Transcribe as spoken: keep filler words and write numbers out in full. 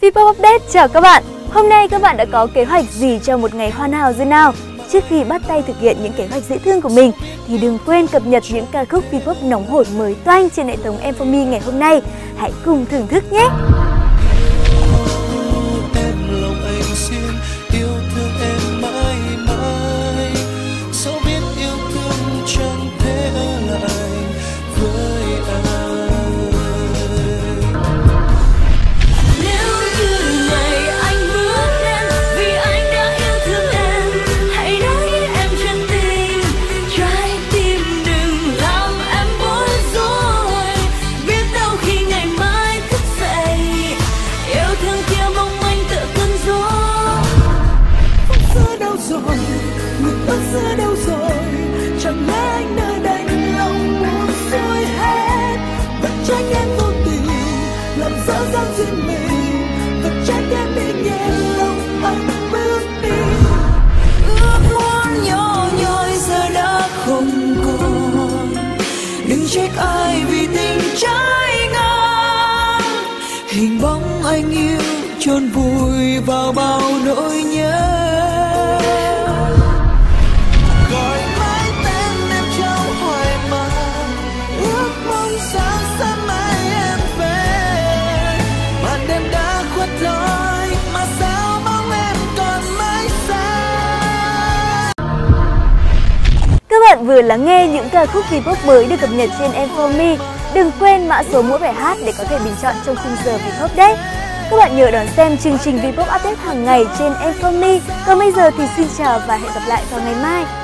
Vpop Update chào các bạn! Hôm nay các bạn đã có kế hoạch gì cho một ngày hoàn hảo rồi nào? Trước khi bắt tay thực hiện những kế hoạch dễ thương của mình thì đừng quên cập nhật những ca khúc Vpop nóng hổi mới toanh trên hệ thống em phô mi ngày hôm nay. Hãy cùng thưởng thức nhé! Xưa đâu rồi, chẳng lẽ anh đã đành lòng buông xuôi hết, vật trách em vô tình làm dở dang duyên mình, vật trách em bị nhẹ lòng anh bước đi. Ước muốn nhỏ nhoi giờ đã không còn, đừng trách ai vì tình trái ngang, hình bóng anh yêu chôn vùi vào bao nỗi nhớ. Các bạn vừa lắng nghe những ca khúc Vpop mới được cập nhật trên em phô mi. Đừng quên mã số mỗi bài hát để có thể bình chọn trong khung giờ Vpop đấy. Các bạn nhớ đón xem chương trình Vpop Update hàng ngày trên em phô mi. Còn bây giờ thì xin chào và hẹn gặp lại vào ngày mai.